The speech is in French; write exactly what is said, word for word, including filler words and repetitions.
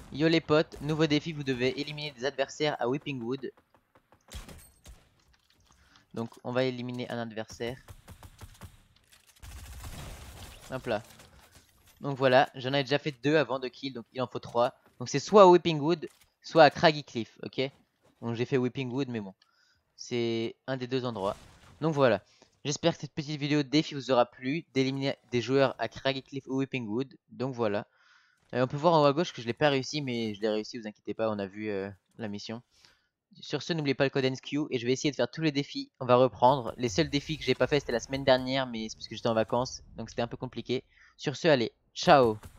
Yo les potes, nouveau défi, vous devez éliminer des adversaires à Whipping Wood. Donc on va éliminer un adversaire. Hop là. Donc voilà, j'en ai déjà fait deux avant de kill, donc il en faut trois. Donc c'est soit à Whipping Wood, soit à Craggy Cliff, ok. Donc j'ai fait Whipping Wood, mais bon, c'est un des deux endroits. Donc voilà, j'espère que cette petite vidéo de défi vous aura plu, d'éliminer des joueurs à Craggy Cliff ou Whipping Wood. Donc voilà. Euh, on peut voir en haut à gauche que je l'ai pas réussi, mais je l'ai réussi, vous inquiétez pas, on a vu euh, la mission. Sur ce, n'oubliez pas le code N S Q et je vais essayer de faire tous les défis. On va reprendre. Les seuls défis que j'ai pas fait, c'était la semaine dernière, mais c'est parce que j'étais en vacances, donc c'était un peu compliqué. Sur ce, allez, ciao!